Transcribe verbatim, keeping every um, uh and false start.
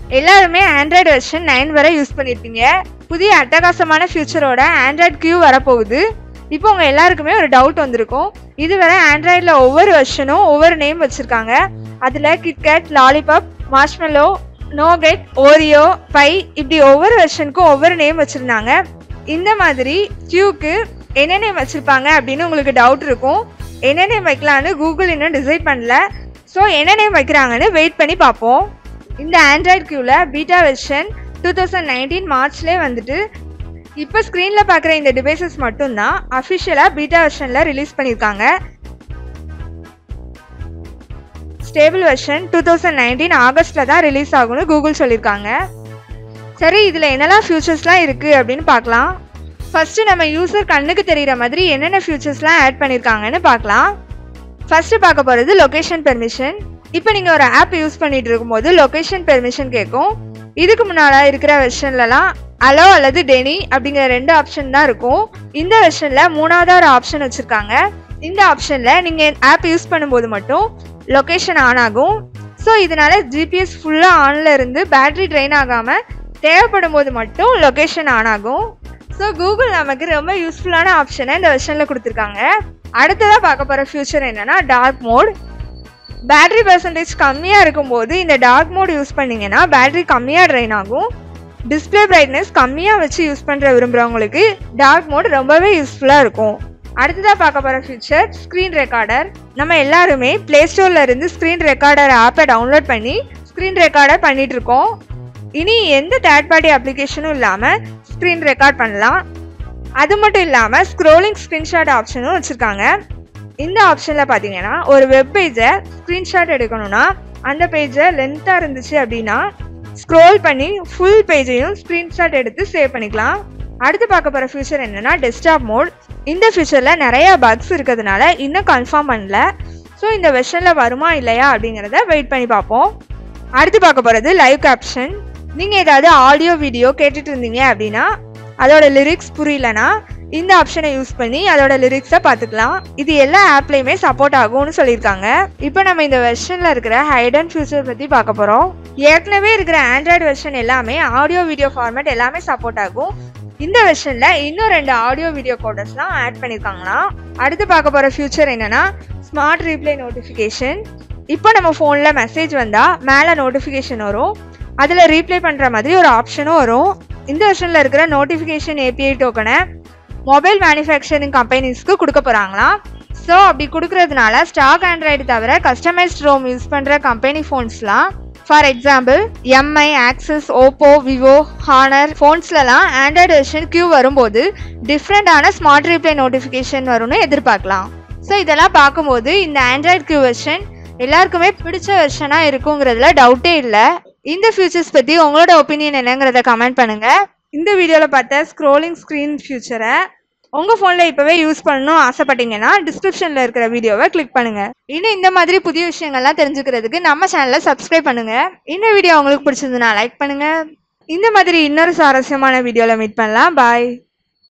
எல்லாருமே Android version nine வரை use பண்ணியிருப்பீங்க. புதிய அட்டகாசமான ஃபியூச்சரோட ஆண்ட்ராய்டு கியூ வரப்போகுது. இப்போ உங்கள் எல்லாருக்குமே ஒரு டவுட் வந்திருக்கும். இதுவரை ஆண்ட்ராய்டில் ஒவ்வொரு வெர்ஷனும் ஒவ்வொரு நேம் வச்சுருக்காங்க. அதில் KitKat, Lollipop, Marshmallow, Nougat, Oreo, Pie இப்படி ஒவ்வொரு வெர்ஷனுக்கும் ஒவ்வொரு நேம் வச்சுருந்தாங்க. இந்த மாதிரி கியூக்கு என்ன நேம் வச்சுருப்பாங்க அப்படின்னு உங்களுக்கு டவுட் இருக்கும். என்ன நேம் வைக்கலான்னு கூகுள் இன்னும் டிசைட் பண்ணல. ஸோ என்ன நேம் வைக்கிறாங்கன்னு வெயிட் பண்ணி பார்ப்போம். இந்த ஆண்ட்ராய்டு கியூவில் beta version two thousand nineteen மார்ச்லேயே வந்துட்டு இப்போ ஸ்க்ரீனில் பார்க்குற இந்த டிவைசஸ் மட்டும்தான் அஃபிஷியலாக பீட்டா வெர்ஷனில் ரிலீஸ் பண்ணியிருக்காங்க. Stable version two thousand nineteen ஆகஸ்ட்டில் தான் ரிலீஸ் ஆகும்னு கூகுள் சொல்லியிருக்காங்க. சரி, இதில் என்னெல்லாம் ஃபியூச்சர்ஸ்லாம் இருக்குது அப்படின்னு பார்க்கலாம். ஃபஸ்ட்டு நம்ம யூசர் கண்ணுக்கு தெரிகிற மாதிரி என்னென்ன ஃபியூச்சர்ஸ்லாம் ஆட் பண்ணியிருக்காங்கன்னு பார்க்கலாம். ஃபஸ்ட்டு பார்க்க போகிறது லொக்கேஷன் பெர்மிஷன். இப்போ நீங்கள் ஒரு ஆப் யூஸ் பண்ணிகிட்டு இருக்கும்போது லொக்கேஷன் பெர்மிஷன் கேட்கும். இதுக்கு முன்னால் இருக்கிற வெர்ஷன்லலாம் அலோ அல்லது டெனி அப்படிங்கிற ரெண்டு ஆப்ஷன் தான் இருக்கும். இந்த வெர்ஷனில் மூணாவதாக ஒரு ஆப்ஷன் வச்சுருக்காங்க. இந்த ஆப்ஷனில் நீங்கள் ஆப் யூஸ் பண்ணும்போது மட்டும் லொக்கேஷன் ஆன் ஆகும். ஸோ இதனால் ஜிபிஎஸ் ஃபுல்லாக ஆனில் இருந்து பேட்ரி ட்ரெயின் ஆகாமல் தேவைப்படும் போது மட்டும் லொக்கேஷன் ஆன் ஆகும். ஸோ கூகுள் நமக்கு ரொம்ப யூஸ்ஃபுல்லான ஆப்ஷனை இந்த வெர்ஷனில் கொடுத்துருக்காங்க. அடுத்ததாக பார்க்க போகிற ஃபியூச்சர் என்னென்னா டார்க் மோட். பேட்ரி பர்சன்டேஜ் கம்மியாக இருக்கும்போது இந்த டார்க் மோட் யூஸ் பண்ணிங்கன்னா பேட்ரி கம்மியாக ட்ரெயின் ஆகும். டிஸ்பிளே பிரைட்னஸ் கம்மியாக வச்சு யூஸ் பண்ணுற விரும்புகிறவங்களுக்கு டார்க் மோட் ரொம்பவே யூஸ்ஃபுல்லாக இருக்கும். அடுத்ததாக பார்க்க போகிற ஃபியூச்சர் ஸ்க்ரீன் ரெக்கார்டர். நம்ம எல்லாருமே ப்ளே ஸ்டோரில் இருந்து ஸ்க்ரீன் ரெக்கார்டர் ஆப்பை டவுன்லோட் பண்ணி ஸ்க்ரீன் ரெக்கார்டர் பண்ணிகிட்ருக்கோம். இனி எந்த தேர்ட் பார்ட்டி அப்ளிகேஷனும் இல்லாமல் ஸ்க்ரீன் ரெக்கார்ட் பண்ணலாம். அது மட்டும் இல்லாமல் ஸ்க்ரோலிங் ஸ்க்ரீன்ஷாட் ஆப்ஷனும் வச்சுருக்காங்க. இந்த ஆப்ஷனில் பார்த்தீங்கன்னா ஒரு வெப் பேஜை ஸ்க்ரீன்ஷாட் எடுக்கணும்னா அந்த பேஜை லென்த்தாக இருந்துச்சு அப்படின்னா ஸ்க்ரோல் பண்ணி ஃபுல் பேஜையும் ஸ்க்ரீன்ஷாட் எடுத்து சேவ் பண்ணிக்கலாம். அடுத்து பார்க்க போகிற ஃபியூச்சர் என்னென்னா டெஸ்க்டாப் மோட். இந்த ஃபியூச்சரில் நிறையா பக்ஸ் இருக்கிறதுனால இன்னும் கன்ஃபார்ம் பண்ணல. ஸோ இந்த வெர்ஷனில் வருமா இல்லையா அப்படிங்கிறத வெயிட் பண்ணி பார்ப்போம். அடுத்து பார்க்க போகிறது லைவ் கேப்ஷன். நீங்கள் ஏதாவது ஆடியோ வீடியோ கேட்டுட்டு இருந்தீங்க அப்படின்னா அதோட லிரிக்ஸ் புரியலனா இந்த ஆப்ஷனை யூஸ் பண்ணி அதோட லிரிக்ஸை பார்த்துக்கலாம். இது எல்லா ஆப்லேயுமே சப்போர்ட் ஆகும்னு சொல்லியிருக்காங்க. இப்போ நம்ம இந்த வெர்ஷனில் இருக்கிற ஹைடன் ஃபியூச்சர் பற்றி பார்க்க போகிறோம். ஏற்கனவே இருக்கிற ஆண்ட்ராய்டு வெர்ஷன் எல்லாமே ஆடியோ வீடியோ ஃபார்மேட் எல்லாமே சப்போர்ட் ஆகும். இந்த வெர்ஷனில் இன்னும் ரெண்டு ஆடியோ வீடியோ கோடர்ஸ்லாம் ஆட் பண்ணியிருக்காங்களாம். அடுத்து பார்க்க போகிற ஃபியூச்சர் என்னென்னா ஸ்மார்ட் ரீப்ளே நோட்டிஃபிகேஷன். இப்போ நம்ம ஃபோனில் மெசேஜ் வந்தால் மேலே நோட்டிஃபிகேஷன் வரும். அதில் ரீப்ளே பண்ணுற மாதிரி ஒரு ஆப்ஷனும் வரும். இந்த வெர்ஷனில் இருக்கிற நோட்டிஃபிகேஷன் ஏபிஐ டோக்கனை மொபைல் மேனுஃபேக்சரிங் கம்பெனிஸ்க்கு கொடுக்க போகிறாங்களாம். ஸோ அப்படி கொடுக்கறதுனால ஸ்டாக் ஆண்ட்ராய்டு தவிர கஸ்டமைஸ்ட் ரோம் யூஸ் பண்ணுற கம்பெனி ஃபோன்ஸ்லாம், for example MI, Asus, Oppo, Vivo, Honor ஃபோன்ஸ்லலாம் ஆண்ட்ராய்டு வெர்ஷன் கியூ வரும்போது டிஃப்ரெண்டான ஸ்மார்ட் ரீப்ளே நோட்டிஃபிகேஷன் வரும்னு எதிர்பார்க்கலாம். ஸோ இதெல்லாம் பார்க்கும்போது இந்த ஆண்ட்ராய்டு கியூ வெர்ஷன் எல்லாருக்குமே பிடிச்ச வெர்ஷனாக இருக்குங்கிறதுல டவுட்டே இல்லை. இந்த ஃபியூச்சர்ஸ் பற்றி உங்களோட ஒப்பீனியன் என்னங்கிறத கமெண்ட் பண்ணுங்கள். இந்த வீடியோவில் பார்த்த ஸ்க்ரோலிங் ஸ்க்ரீன் ஃபியூச்சரை உங்கள் ஃபோனில் இப்போவே யூஸ் பண்ணணும் ஆசைப்பட்டீங்கன்னா டிஸ்கிரிப்ஷனில் இருக்கிற வீடியோவை கிளிக் பண்ணுங்கள். இன்னும் இந்த மாதிரி புதிய விஷயங்கள்லாம் தெரிஞ்சுக்கிறதுக்கு நம்ம சேனலை சப்ஸ்கிரைப் பண்ணுங்கள். இந்த வீடியோ உங்களுக்கு பிடிச்சதுன்னா லைக் பண்ணுங்கள். இந்த மாதிரி இன்னொரு சுவாரஸ்யமான வீடியோவில் மீட் பண்ணலாம். பாய்.